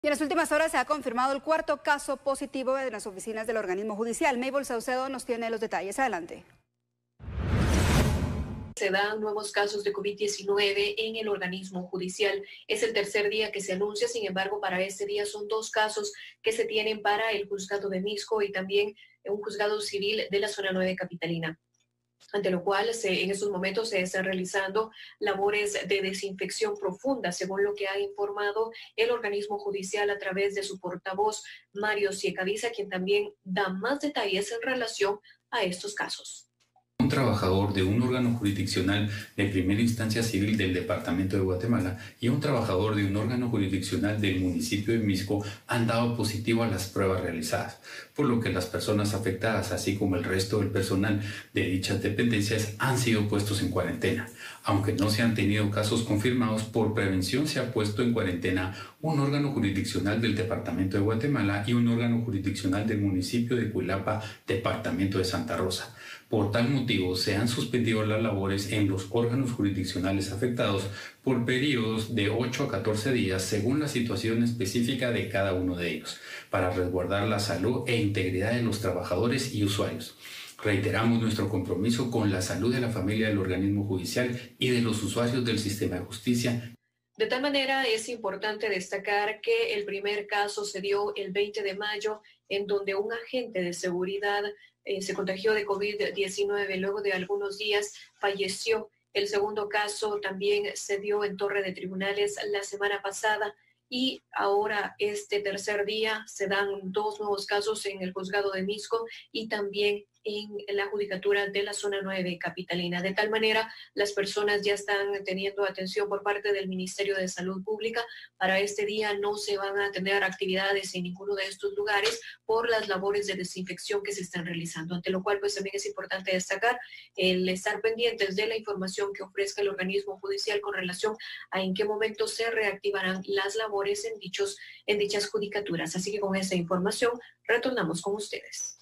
Y en las últimas horas se ha confirmado el cuarto caso positivo en las oficinas del organismo judicial. Mabel Saucedo nos tiene los detalles. Adelante. Se dan nuevos casos de COVID-19 en el organismo judicial. Es el tercer día que se anuncia, sin embargo, para este día son dos casos que se tienen para el juzgado de Misco y también un juzgado civil de la zona 9 capitalina. Ante lo cual en estos momentos se están realizando labores de desinfección profunda, según lo que ha informado el organismo judicial a través de su portavoz, Mario Ciecaviza, quien también da más detalles en relación a estos casos. Un trabajador de un órgano jurisdiccional de primera instancia civil del Departamento de Guatemala y un trabajador de un órgano jurisdiccional del municipio de Misco han dado positivo a las pruebas realizadas, por lo que las personas afectadas, así como el resto del personal de dichas dependencias, han sido puestos en cuarentena. Aunque no se han tenido casos confirmados, por prevención se ha puesto en cuarentena un órgano jurisdiccional del Departamento de Guatemala y un órgano jurisdiccional del municipio de Cuilapa, Departamento de Santa Rosa. Por tal motivo, se han suspendido las labores en los órganos jurisdiccionales afectados por periodos de 8 a 14 días, según la situación específica de cada uno de ellos, para resguardar la salud e integridad de los trabajadores y usuarios. Reiteramos nuestro compromiso con la salud de la familia del organismo judicial y de los usuarios del sistema de justicia. De tal manera, es importante destacar que el primer caso se dio el 20 de mayo, en donde un agente de seguridad se contagió de COVID-19. Luego de algunos días falleció. El segundo caso también se dio en Torre de Tribunales la semana pasada. Y ahora, este tercer día, se dan dos nuevos casos en el juzgado de Misco y también en la judicatura de la zona 9 capitalina. De tal manera, las personas ya están teniendo atención por parte del Ministerio de Salud Pública. Para este día no se van a tener actividades en ninguno de estos lugares por las labores de desinfección que se están realizando. Ante lo cual, pues también es importante destacar el estar pendientes de la información que ofrezca el organismo judicial con relación a en qué momento se reactivarán las labores en dichas judicaturas. Así que con esa información retornamos con ustedes.